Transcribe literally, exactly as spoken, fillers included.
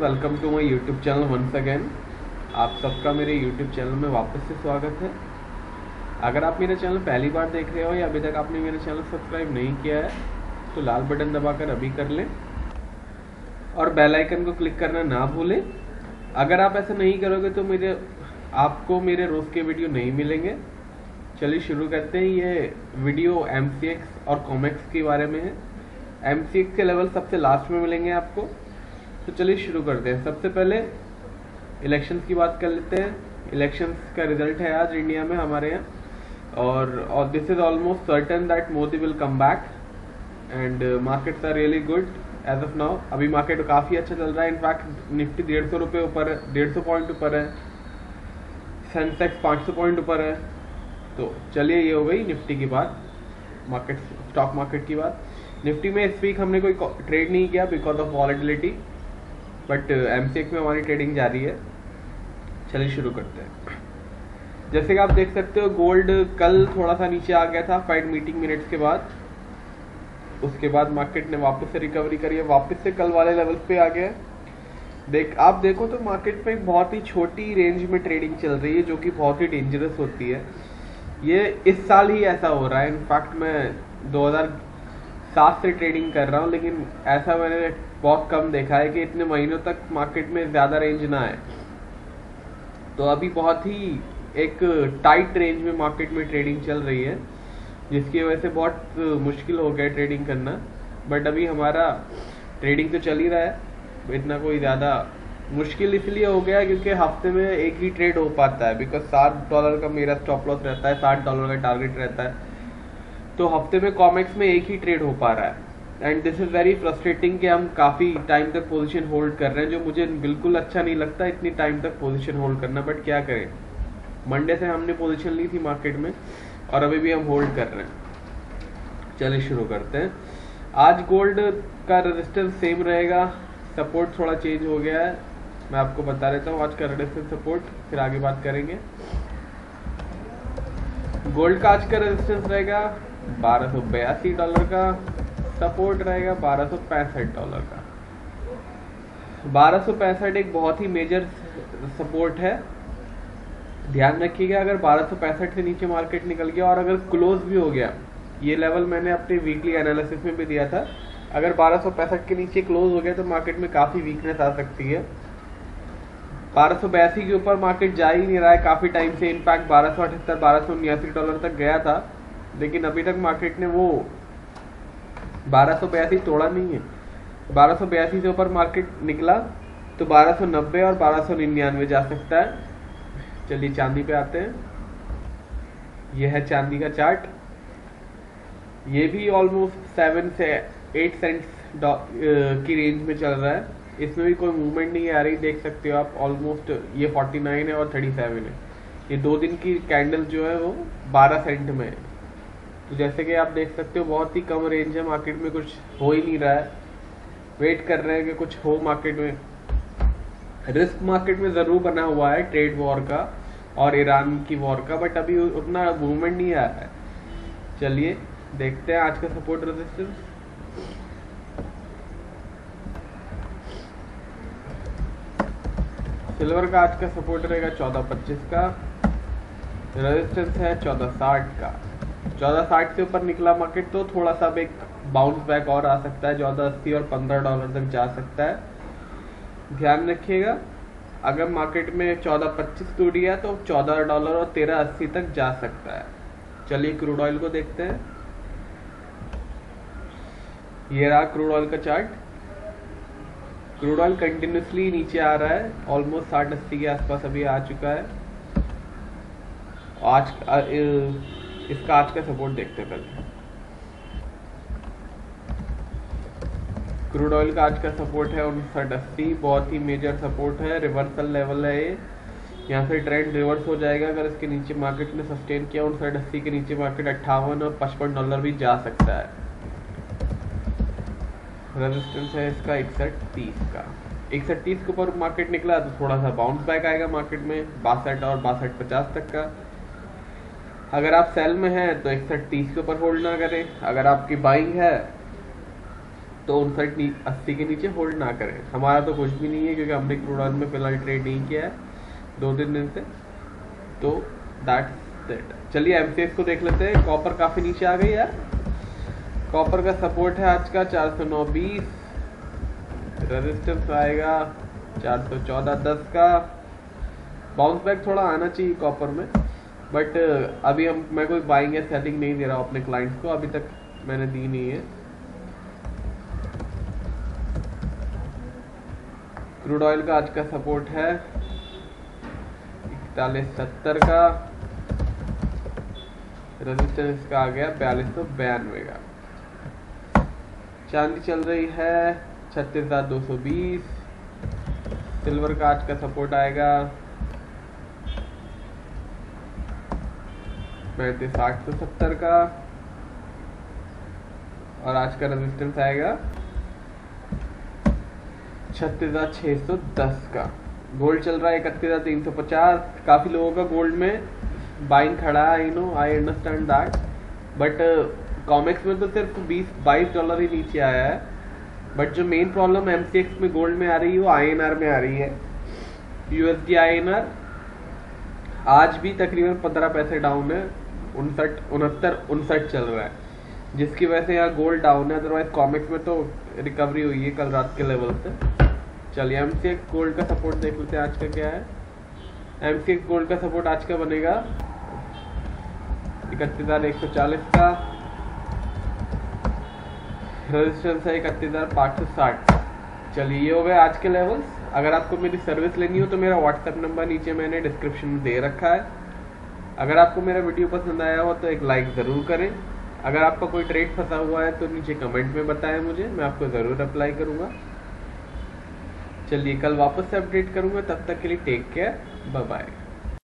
Welcome to my YouTube channel once again. आप सबका मेरे यूट्यूब चैनल में वापस से स्वागत है। अगर आप मेरा चैनल पहली बार देख रहे हो या अभी तक आपने मेरा चैनल सब्सक्राइब नहीं किया है तो लाल बटन दबाकर अभी कर लें और बेल आइकन को क्लिक करना ना भूलें। अगर आप ऐसा नहीं करोगे तो मेरे आपको मेरे रोज़ के वीडियो नहीं मिलेंगे। चलिए शुरू करते हैं। ये वीडियो एमसीएक्स और कॉमेक्स के बारे में है। एमसीएक्स के लेवल सबसे लास्ट में मिलेंगे आपको, तो चलिए शुरू करते हैं। सबसे पहले इलेक्शंस की बात कर लेते हैं। इलेक्शंस का रिजल्ट है आज इंडिया में हमारे यहाँ, और this is almost certain that Modi will come back and markets are really good as of now. अभी मार्केट काफ़ी अच्छा चल रहा है। इनफैक्ट निफ्टी डेढ़ सौ रुपये ऊपर है, डेढ़ सौ पॉइंट ऊपर है। सेंसेक्स पाँच सौ पॉइंट ऊपर है। तो चलिए, ये हो गई निफ्टी की बात, मार्केट स्टॉक मार्केट की बात। निफ्टी में इस वीक हमने कोई ट्रेड नहीं किया because of volatility, but MCX में हमारी ट्रेडिंग जारी है। चलिए शुरू करते हैं। जैसे कि आप देख सकते हो, गोल्ड कल थोड़ा सा नीचे आ गया था फेड मीटिंग मिनट्स के बाद। उसके बाद मार्केट ने वापस से रिकवरी करी है, वापस से कल वाले लेवल पे आ गया। देख आप देखो तो मार्केट में बहुत ही छोटी रेंज में ट्रेडिंग चल रही है, जो कि बहुत ही डेंजरस होती है। ये इस साल ही ऐसा हो रहा है। इनफैक्ट मैं दो हज़ार सात से ट्रेडिंग कर रहा हूँ, लेकिन ऐसा मैंने बहुत कम देखा है कि इतने महीनों तक मार्केट में ज़्यादा रेंज ना आए। तो अभी बहुत ही एक टाइट रेंज में मार्केट में ट्रेडिंग चल रही है, जिसकी वजह से बहुत मुश्किल हो गया ट्रेडिंग करना। बट अभी हमारा ट्रेडिंग तो चल ही रहा है। इतना कोई ज़्यादा मुश्किल इसलिए हो गया क्योंकि हफ्ते में एक ही ट्रेड हो पाता है, बिकॉज साठ डॉलर का मेरा स्टॉप लॉस रहता है, साठ डॉलर का टारगेट रहता है। तो हफ्ते में कॉमेक्स में एक ही ट्रेड हो पा रहा है and this is very frustrating कि हम काफ़ी टाइम तक पोजीशन होल्ड कर रहे हैं, जो मुझे बिल्कुल अच्छा नहीं लगता इतनी टाइम तक पोजीशन होल्ड करना। बट क्या करें, मंडे से हमने पोजीशन ली थी मार्केट में और अभी भी हम होल्ड कर रहे हैं। चलिए शुरू करते हैं। आज गोल्ड का रेजिस्टेंस सेम रहेगा, सपोर्ट थोड़ा चेंज हो गया है, मैं आपको बता देता हूँ आज का रेजिस्टेंस सपोर्ट, फिर आगे बात करेंगे। गोल्ड का आज का रेजिस्टेंस रहेगा बारह सौ बयासी डॉलर का, सपोर्ट रहेगा बारह सौ पैंसठ डॉलर का। बारह सौ पैंसठ एक बहुत ही मेजर सपोर्ट है, ध्यान रखिएगा। अगर बारह सौ पैंसठ से नीचे मार्केट निकल गया और अगर क्लोज भी हो गया, ये लेवल मैंने अपने वीकली एनालिसिस में भी दिया था, अगर बारह सौ पैंसठ के नीचे क्लोज हो गया तो मार्केट में काफ़ी वीकनेस आ सकती है। बारह सौ बयासी के ऊपर मार्केट जा ही नहीं रहा है काफ़ी टाइम से। इनफैक्ट बारह सौ अठहत्तर बारह सौ उन्यासी डॉलर तक गया था, लेकिन अभी तक मार्केट ने वो बारह सौ बयासी तोड़ा नहीं है। बारह सौ बयासी से ऊपर मार्केट निकला तो बारह सौ नब्बे और बारह सौ निन्यानवे जा सकता है। चलिए चांदी पे आते हैं। यह है चांदी का चार्ट। ये भी ऑलमोस्ट सेवन से एट सेंट्स की रेंज में चल रहा है। इसमें भी कोई मूवमेंट नहीं आ रही, देख सकते हो आप। ऑलमोस्ट ये उनचास है और सैंतीस है। ये दो दिन की कैंडल जो है वो बारह सेंट में है। तो जैसे कि आप देख सकते हो बहुत ही कम रेंज है, मार्केट में कुछ हो ही नहीं रहा है। वेट कर रहे हैं कि कुछ हो मार्केट में। रिस्क मार्केट में ज़रूर बना हुआ है ट्रेड वॉर का और ईरान की वॉर का, बट अभी उतना मूवमेंट नहीं आ रहा है। चलिए देखते हैं आज का सपोर्ट रेजिस्टेंस। सिल्वर का आज का सपोर्ट रहेगा चौदह पच्चीस का, रेजिस्टेंस है चौदह साठ का। चौदह साठ से ऊपर निकला मार्केट तो थोड़ा सा एक बाउंस बैक और आ सकता है, चौदह अस्सी और पंद्रह डॉलर तक जा सकता है। ध्यान रखिएगा, अगर मार्केट में चौदह पच्चीस टूट गया तो चौदह डॉलर और तेरह अस्सी तक जा सकता है। चलिए क्रूड ऑयल को देखते हैं। ये रहा क्रूड ऑयल का चार्ट। क्रूड ऑयल कंटिन्यूसली नीचे आ रहा है, ऑलमोस्ट साठ अस्सी के आसपास अभी आ चुका है। आज आ, इसका आज का सपोर्ट देखते हैं पहले। क्रूड ऑयल का आज का सपोर्ट है उनसठ अस्सी, बहुत ही मेजर सपोर्ट है, रिवर्सल लेवल है ये। यहाँ से ट्रेंड रिवर्स हो जाएगा अगर इसके नीचे मार्केट ने सस्टेन किया। उनसठ अस्सी के नीचे मार्केट अट्ठावन और पचपन डॉलर भी जा सकता है। रेजिस्टेंस है इसका इकसठ तीस का। इकसठ तीस के ऊपर मार्केट निकला तो थोड़ा सा बाउंस बैक आएगा मार्केट में बासठ और बासठ पचास तक का। अगर आप सेल में हैं तो इकसठ तीस के ऊपर होल्ड ना करें। अगर आपकी बाइंग है तो उनसठ अस्सी के नीचे होल्ड ना करें। हमारा तो कुछ भी नहीं है क्योंकि हमने क्रूड ऑयल में फिलहाल ट्रेड नहीं किया है दो तीन दिन से, तो दैट्स इट। चलिए एमसीएक्स को देख लेते हैं। कॉपर काफी नीचे आ गई यार। कॉपर का सपोर्ट है आज का चार सौ नौ बीस, रेजिस्टेंस आएगा चार सौ चौदह दस का। बाउंस बैक थोड़ा आना चाहिए कॉपर में, बट अभी हम मैं कोई बाइंग या सेलिंग नहीं दे रहा हूँ अपने क्लाइंट्स को, अभी तक मैंने दी नहीं है। क्रूड ऑयल का आज का सपोर्ट है इकतालीस सत्तर का, रेजिस्टेंस का आ गया बयालीस सौ बयानवे का। चांदी चल रही है छत्तीस हजार दो सौ बीस। सिल्वर का आज का सपोर्ट आएगा पैंतीस आठ सौ सत्तर का, और आज का रेजिस्टेंस आएगा छत्तीस हजार छह सौ दस का। गोल्ड चल रहा है इकतीस हजार तीन सौ पचास। काफी लोगों का गोल्ड में बाइंग खड़ा है, I know, I understand that, but Comex में तो सिर्फ बीस बाईस डॉलर ही नीचे आया है। बट जो मेन प्रॉब्लम एमसीएक्स में गोल्ड में आ रही है वो आईएनआर में आ रही है। यूएसडी आईएनआर आज भी तकरीबन पंद्रह पैसे डाउन है, उनसठ उनहत्तर उनसठ चल रहा है, जिसकी वजह से यहाँ गोल्ड डाउन है। अदरवाइज कॉमेक्स में तो रिकवरी हुई है कल रात के लेवल से। चलिए एमसीएक्स गोल्ड का सपोर्ट देख लेते हैं आज का क्या है। एमसीएक्स गोल्ड का सपोर्ट आज का बनेगा इकतीस हजार एक सौ चालीस का, रेजिस्टेंस है इकतीस हजार पाँच सौ साठ। चलिए ये हो गए आज के लेवल्स। अगर आपको मेरी सर्विस लेनी हो तो मेरा व्हाट्सएप नंबर नीचे मैंने डिस्क्रिप्शन में दे रखा है। अगर आपको मेरा वीडियो पसंद आया हो तो एक लाइक ज़रूर करें। अगर आपका कोई ट्रेड फंसा हुआ है तो नीचे कमेंट में बताएं मुझे, मैं आपको ज़रूर रिप्लाई करूँगा। चलिए कल वापस से अपडेट करूँगा, तब तक के लिए टेक केयर, बाय बाय।